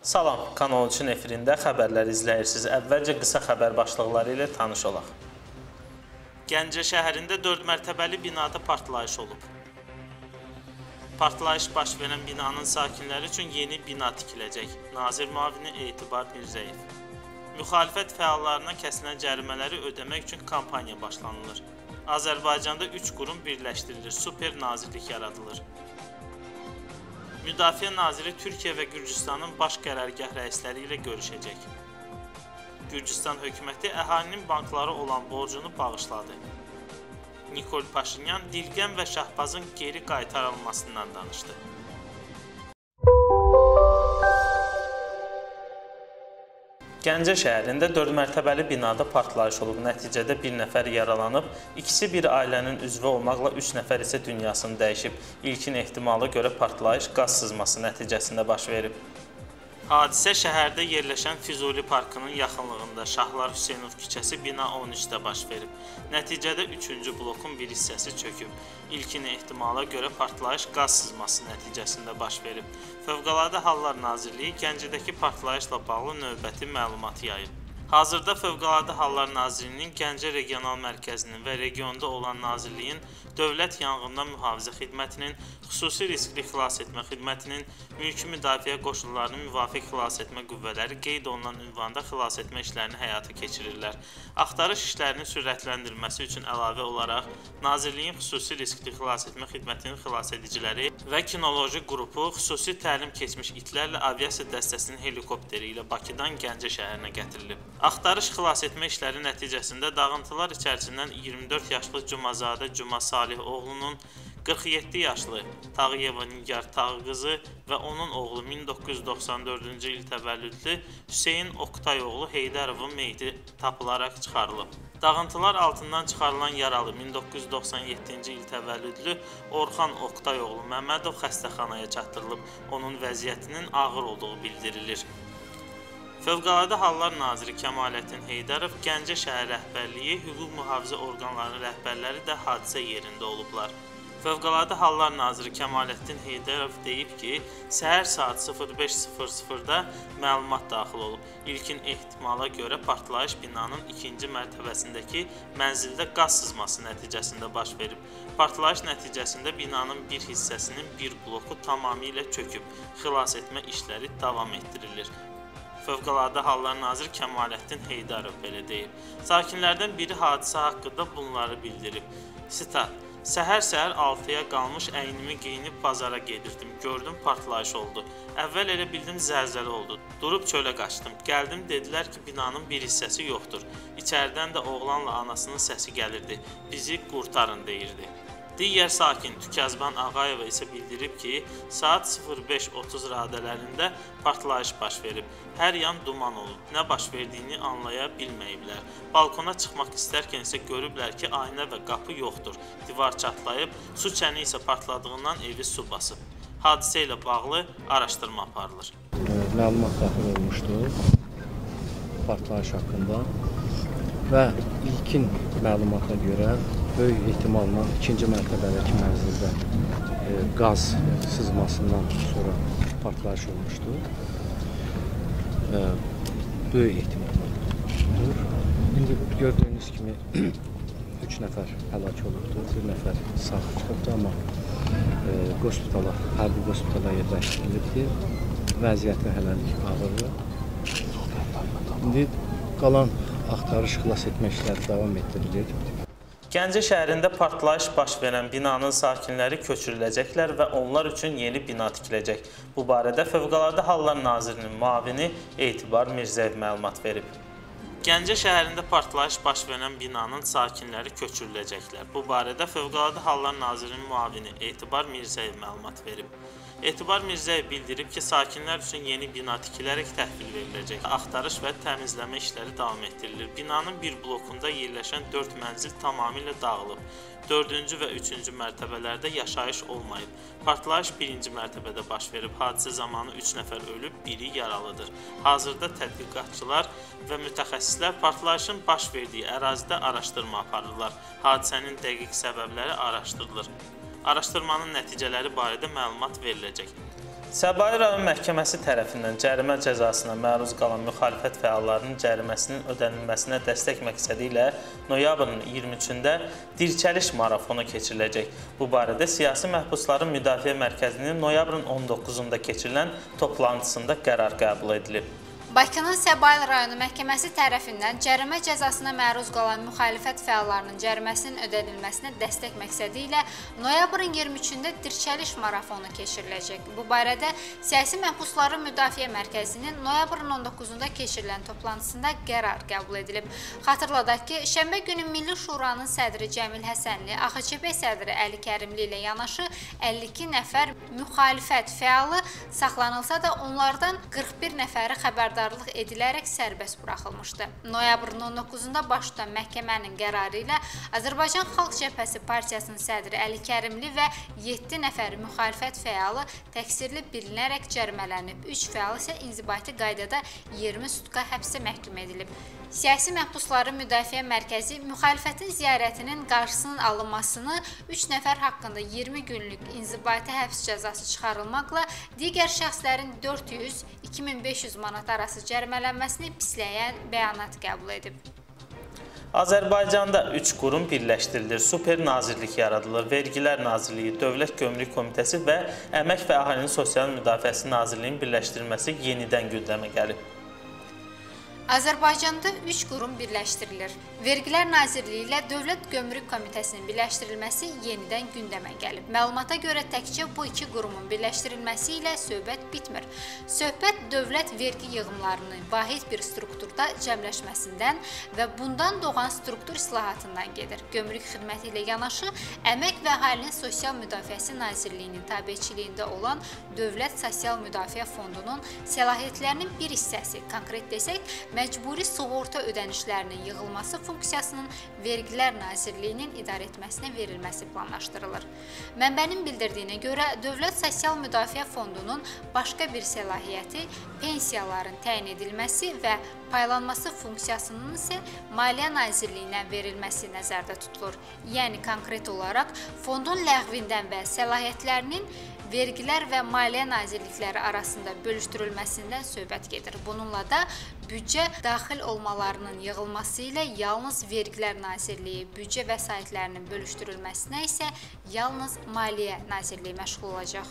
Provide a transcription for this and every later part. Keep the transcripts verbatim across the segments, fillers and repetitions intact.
Salam, Kanal üçün efirində xəbərlər izləyirsiniz. Əvvəlcə qısa xəbər başlıqları ilə tanış olaq. Gəncə şəhərində dörd mərtəbəli binada partlayış olub. Partlayış baş verən binanın sakinləri üçün yeni bina tikiləcək. Nazir müavini Etibar Mirzəyev. Müxalifət fəallarına kəsilən cərimələri ödəmək üçün kampaniya başlanılır. Azərbaycanda üç qurum birləşdirilir, super nazirlik yaradılır. Müdafiə naziri Türkiyə və Gürcüstanın baş qərargah rəisləri ilə görüşəcək. Gürcüstan hökuməti əhalinin banklara olan borcunu bağışladı. Nikol Paşinyan Dilgən və Şahbazın geri qaytarılmasından danışdı. Gəncə şəhərində dörd mərtəbəli binada partlayış olub. Nəticədə bir nəfər yaralanıb, ikisi bir ailənin üzvü olmaqla üç nəfər isə dünyasını dəyişib. İlkin ehtimala görə partlayış qaz sızması nəticəsində baş verib. Hadisə şəhərdə yerləşən Füzuli parkının yaxınlığında Şahlar Hüseynov küçəsi bina on üçdə baş verib. Nəticədə üçüncü blokun bir hissəsi çöküb. İlkin ehtimala görə partlayış qaz sızması nəticəsində baş verib. Fövqəladə Hallar Nazirliyi Gəncədəki partlayışla bağlı növbəti məlumatı yayıb. Hazırda Fövqəladə Hallar Nazirliyinin Gəncə Regional Mərkəzinin və regionda olan Nazirliyin Dövlət Yanğından Mühafizə Xidmətinin, Xüsusi Riskli Xilas Etmə Xidmətinin, Mülki Müdafiə Qoşullarının müvafiq xilas etmə qüvvələri qeyd olunan ünvanda xilas etmə işlərini həyata keçirirlər. Axtarış işlərinin sürətləndirilməsi üçün əlavə olaraq Nazirliyin Xüsusi Riskli Xilas Etmə Xidmətinin xilas ediciləri və kinoloji qrupu xüsusi təlim keçmiş itlərlə aviasiya dəstəsinin helikopteri ilə Bakıdan Gəncə şəhərinə gətirilib. Axtarış xilas etmə işləri nəticəsində dağıntılar içərisindən iyirmi dörd yaşlı Cumazadə Cuma Salih oğlunun, qırx yeddi yaşlı Tağıyeva Nigar Tağqızı və onun oğlu min doqquz yüz doxsan dördüncü il təvəllüdlü Hüseyn Oktay oğlu Heydarovun meyiti tapılaraq çıxarılıb. Dağıntılar altından çıxarılan yaralı min doqquz yüz doxsan yeddinci il təvəllüdlü Orxan Oktay oğlu Məmmədov xəstəxanaya çatdırılıb. Onun vəziyyətinin ağır olduğu bildirilir. Fövqəladə Hallar Naziri Kəmaləddin Heydarov, Gəncə şəhər rəhbərliyi, hüquq mühafizə orqanlarının rəhbərləri də hadisə yerində olublar. Fövqəladə Hallar Naziri Kəmaləddin Heydarov deyib ki, səhər saat sıfır beş sıfır sıfırda məlumat daxil olub. İlkin ehtimala görə partlayış binanın ikinci mərtəbəsindəki mənzildə qaz sızması nəticəsində baş verib. Partlayış nəticəsində binanın bir hissəsinin bir bloku tamamilə çöküb. Xilas etmə işləri davam etdirilir. Fövqəladə Hallar Naziri Kəmaləddin Heydarov belə deyib. Sakinlərdən biri hadisə haqqında bunları bildirib. Sitat: Səhər-səhər altıya qalmış əynimi geyinib bazara gedirdim. Gördüm partlayış oldu. Əvvəl elə bildim zəlzələ oldu. Durub çölə qaçdım. Gəldim, dedilər ki, binanın bir hissəsi yoxdur. İçəridən də oğlanla anasının səsi gəlirdi. Bizi qurtarın deyirdi. Digər sakin Tükəzban Ağayeva isə bildirib ki, saat sıfır beş otuz radələrində partlayış baş verib. Hər yan duman olub. Nə baş verdiyini anlaya bilməyiblər. Balkona çıxmaq istərkən isə görüblər ki, ayna və qapı yoxdur. Divar çatlayıb, su çəni isə partladığından evi su basıb. Hadisə ilə bağlı araşdırma aparılır. Məlumat daxil olmuşdur partlayış haqqında və ilkin məlumata görə böyük ehtimalla ikinci mərtəbədəki mənzildə e, qaz sızmasından sonra partlayış olmuşdur. E, böyük ehtimaldır. İndi gördüyünüz kimi üç nəfər həlak olubdur, bir nəfər sağ çıxıbdır, amma e, qospitala, hərbi qospitala yerləşdirilibdir. Vəziyyəti hələlik ağırdır. İndi qalan axtarış xilas etmə işləri davam etdirilir. Gəncə şəhərində partlayış baş verən binanın sakinləri köçürüləcəklər və onlar üçün yeni bina tikiləcək. Bu barədə Fövqəladə Hallar Nazirinin müavini Etibar Mirzəyev məlumat verib. Gəncə şəhərində partlayış baş verən binanın sakinləri köçürüləcəklər. Bu barədə Fövqəladə Hallar Nazirinin müavini Etibar Mirzəyev məlumat verib. Etibar Mirzəyev bildirib ki, sakinlər üçün yeni bina tikilərək təhvil veriləcək. Axtarış və təmizləmə işləri davam etdirilir. Binanın bir blokunda yerləşən dörd mənzil tamamilə dağılıb. Dördüncü və üçüncü mərtəbələrdə yaşayış olmayıb. Partlayış birinci mərtəbədə baş verib. Hadisə zamanı üç nəfər ölüb, biri yaralıdır. Hazırda tədqiqatçılar və mütəxəssislər partlayışın baş verdiyi ərazidə araşdırma aparırlar. Hadisənin dəqiq səbəbləri araşdırılır. Araşdırmanın nəticələri barədə məlumat veriləcək. Səbail rayon məhkəməsi tərəfindən cərimə cəzasına məruz qalan müxalifət fəallarının cəriməsinin ödənilməsinə dəstək məqsədi ilə noyabrın iyirmi üçündə dirçəliş marafonu keçiriləcək. Bu barədə Siyasi Məhbusların Müdafiə Mərkəzinin noyabrın on doqquzunda keçirilən toplantısında qərar qəbul edilib. Bakının Səbail rayonu məhkəməsi tərəfindən cərimə cəzasına məruz qalan müxalifət fəallarının cəriməsinin ödənilməsinə dəstək məqsədi ilə noyabrın iyirmi üçündə dirçəliş marafonu keçiriləcək. Bu barədə Siyasi Məhbusların Müdafiə Mərkəzinin noyabrın on doqquzunda keçirilən toplantısında qərar qəbul edilib. Xatırladaq ki, şənbə günü Milli Şuranın sədri Cəmil Həsənli, A X C B sədri Əli Kərimli ilə yanaşı əlli iki nəfər müxalifət fəalı saxlanılsa da onlardan qırx bir nəfəri xəbərdar edilərək sərbəst buraxılmışdı. Noyabrın on doqquzunda baş tutan məhkəmənin qərarı ilə Azərbaycan Xalq Cəbhəsi Partiyasının sədri Əli Kərimli və yeddi nəfər müxalifət fəalı təqsirli bilinərək cərimələnib. üç fəal isə inzibati qaydada iyirmi sutka həbsə məhkum edilib. Siyasi Məhbusların Müdafiə Mərkəzi müxalifətin ziyarətinin qarşısının alınmasını, üç nəfər haqqında iyirmi günlük inzibati həbs cəzası çıxarılmaqla digər şəxslərin dörd yüz - iki min beş yüz manat arası cərimələnməsini pisləyən bəyanat qəbul edib. Azərbaycanda üç qurum birləşdirilir. Super Nazirlik yaradılır. Vergilər Nazirliyi, Dövlət Gömrük Komitəsi və Əmək və Əhalinin Sosial Müdafiəsi Nazirliyinin birləşdirilməsi yenidən gündəmə gəlib. Azərbaycanda üç qurum birləşdirilir. Vergilər Nazirliyi ilə Dövlət Gömrük Komitəsinin birləşdirilməsi yenidən gündəmə gəlib. Məlumata görə təkcə bu iki qurumun birləşdirilməsi ilə söhbət bitmir. Söhbət dövlət vergi yığımlarının vahid bir strukturda cəmləşməsindən və bundan doğan struktur islahatından gedir. Gömrük xidməti ilə yanaşı Əmək və Əhalinin Sosial Müdafiəsi Nazirliyinin tabeçiliyində olan Dövlət Sosial Müdafiə Fondunun səlahiyyətlərinin bir hissəsi, konkret desək, məcburi sığorta ödənişlərinin yığılması funksiyasının Vergilər Nazirliyinin idarə etməsinə verilməsi planlaşdırılır. Mənbənin bildirdiyinə görə Dövlət Sosial Müdafiə Fondunun başqa bir səlahiyyəti pensiyaların təyin edilməsi və paylanması funksiyasının isə Maliyyə Nazirliyindən verilməsi nəzərdə tutulur. Yəni, konkret olaraq fondun ləğvindən və səlahiyyətlərinin Vergilər və Maliyyə Nazirlikləri arasında bölüşdürülməsindən söhbət gedir. Bununla da büdcə daxil olmalarının yığılması ilə yalnız Vergilər Nazirliyi, büdcə vəsaitlərinin bölüşdürülməsinə isə yalnız Maliyyə Nazirliyi məşğul olacaq.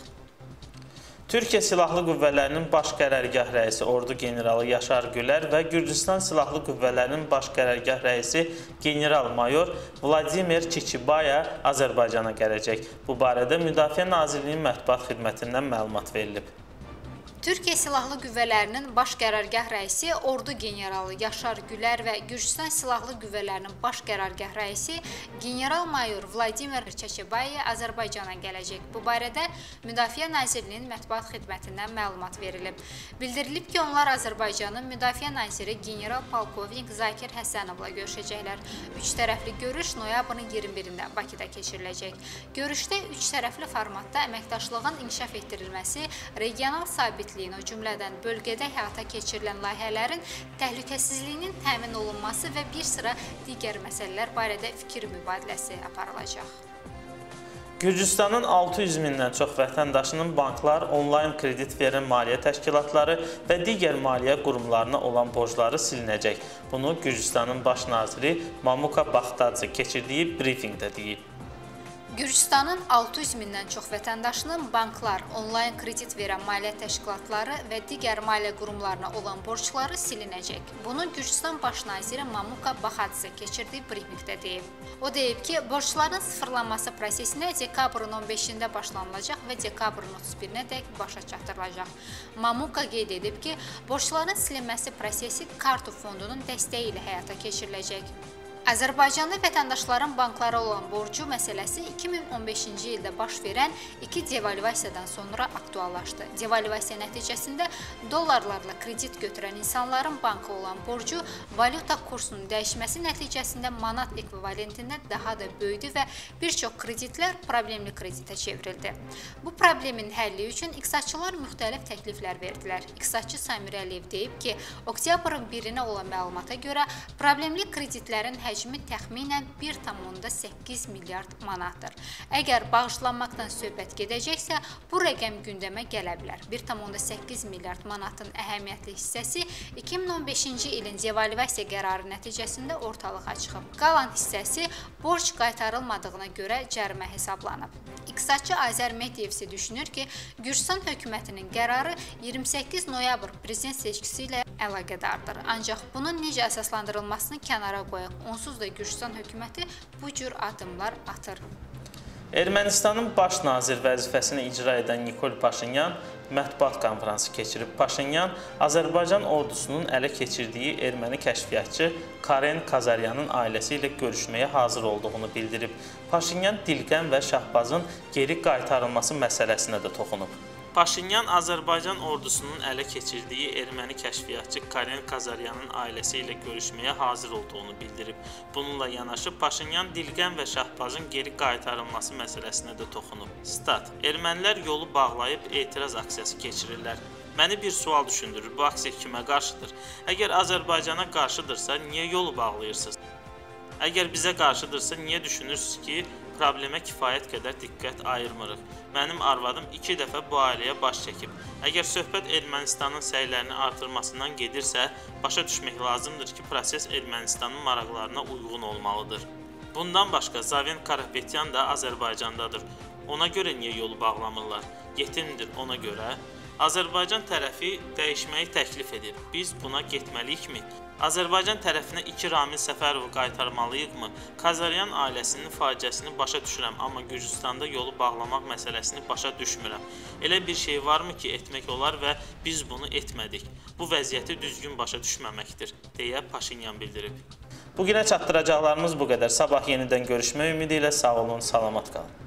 Türkiyə Silahlı Qüvvələrinin Baş Qərargah rəisi Ordu generalı Yaşar Gülər və Gürcüstan Silahlı Qüvvələrinin Baş Qərargah rəisi general-mayor Vladimir Çiçibaya Azərbaycana gələcək. Bu barədə Müdafiə Nazirliyinin mətbuat xidmətindən məlumat verilib. Türkiyə Silahlı Qüvvələrinin Baş Qərargah rəisi Ordu generalı Yaşar Gülər və Gürcüstan Silahlı Qüvvələrinin Baş Qərargah rəisi general-mayor Vladimir Çiçibaya Azərbaycana gələcək. Bu barədə Müdafiə Nazirliyinin mətbuat xidmətindən məlumat verilib. Bildirilib ki, onlar Azərbaycanın Müdafiə Naziri general-polkovnik Zakir Həsənovla görüşəcəklər. Üç tərəfli görüş noyabrın iyirmi birində Bakıda keçiriləcək. Görüşdə üç tərəfli formatda əməkdaşlığın inkişaf etdirilməsi, regional sabitliyin, o cümlədən bölgədə həyata keçirilən layihələrin təhlükəsizliyinin təmin olunması və bir sıra digər məsələlər barədə fikir mübadiləsi aparılacaq. Gürcüstanın altı yüz mindən çox vətəndaşının banklar, onlayn kredit verən maliyyə təşkilatları və digər maliyyə qurumlarına olan borcları silinəcək. Bunu Gürcüstanın baş naziri Mamuka Baxtadze keçirdiyi brifinqdə deyib. Gürcüstanın altı yüz mindən çox vətəndaşının banklar, onlayn kredit verən maliyyə təşkilatları və digər maliyyə qurumlarına olan borcları silinəcək. Bunu Gürcüstan baş naziri Mamuka Baxtadze keçirdiyi brifinqdə deyib. O deyib ki, borcların sıfırlanması prosesinə dekabrın on beşində başlanılacaq və dekabrın otuz birinə dək başa çatdırılacaq. Mamuka qeyd edib ki, borcların silinməsi prosesi Kartu fondunun dəstəyi ilə həyata keçiriləcək. Azərbaycanda vətəndaşların banklara olan borcu məsələsi iki min on beşinci ildə baş verən iki devalvasiyadan sonra aktuallaşdı. Devalvasiya nəticəsində dollarlarla kredit götürən insanların banka olan borcu valyuta kursunun dəyişməsi nəticəsində manat ekvivalentində daha da böyüdü və bir çox kreditlər problemli kreditə çevrildi. Bu problemin həlli üçün iqtisadçılar müxtəlif təkliflər verdilər. İqtisadçı Samir Əliyev deyib ki, oktyabrın birinə olan məlumata görə problemli kreditlərin həcmi həcmi təxminən bir tam onda səkkiz milyard manatdır. Əgər bağışlanmaqdan söhbət gedəcəksə, bu rəqəm gündəmə gələ bilər. bir tam onda səkkiz milyard manatın əhəmiyyətli hissəsi iki min on beşinci ilin devalvasiya qərarı nəticəsində ortalığa çıxıb. Qalan hissəsi borc qaytarılmadığına görə cərimə hesablanıb. İqtisadçı Azər Mediyevsi düşünür ki, Gürcüstan hökumətinin qərarı iyirmi səkkiz noyabr prezident seçkisi ilə əlaqədardır. Ancaq bunun necə əsaslandırılmasını kənara qoyaq. Onsuz da Gürcüstan hökuməti bu cür addımlar atır. Ermənistanın baş nazir vəzifəsini icra edən Nikol Paşinyan mətbuat konfransı keçirib. Paşinyan Azərbaycan ordusunun ələ keçirdiyi erməni kəşfiyyatçı Karen Kazaryanın ailəsi ilə görüşməyə hazır olduğunu bildirib. Paşinyan Dilqəm və Şahbazın geri qaytarılması məsələsinə də toxunub. Paşinyan Azərbaycan ordusunun ələ keçirdiyi erməni kəşfiyyatçı Karen Kazaryanın ailəsi ilə görüşməyə hazır olduğunu bildirib. Bununla yanaşı Paşinyan Dilqəm və Şahbazın geri qaytarılması məsələsinə də toxunub. Stat: Ermənilər yolu bağlayıb etiraz aksiyası keçirirlər. Məni bir sual düşündürür. Bu aksiya kimə qarşıdır? Əgər Azərbaycana qarşıdırsa, niyə yolu bağlayırsınız? Əgər bizə qarşıdırsa, niyə düşünürsünüz ki, problemə kifayət qədər diqqət ayırmırıq? Mənim arvadım iki dəfə bu ailəyə baş çəkib. Əgər söhbət Ermənistanın səylərini artırmasından gedirsə, başa düşmək lazımdır ki, proses Ermənistanın maraqlarına uyğun olmalıdır. Bundan başqa, Zaven Karapetyan da Azərbaycandadır. Ona görə niyə yolu bağlamırlar? Yetimdir ona görə. Azərbaycan tərəfi dəyişməyi təklif edir. Biz buna getməliyikmi? Azərbaycan tərəfinə iki Ramil Səfərovu qaytarmalıyıqmı? Kazaryan ailəsinin faciəsini başa düşürəm, amma Gürcüstanda yolu bağlamaq məsələsini başa düşmürəm. Elə bir şey varmı ki, etmək olar və biz bunu etmədik? Bu vəziyyəti düzgün başa düşməməkdir, deyə Paşinyan bildirib. Bugünə çatdıracaqlarımız bu qədər. Sabah yenidən görüşmək ümidi ilə sağ olun, salamat qalın.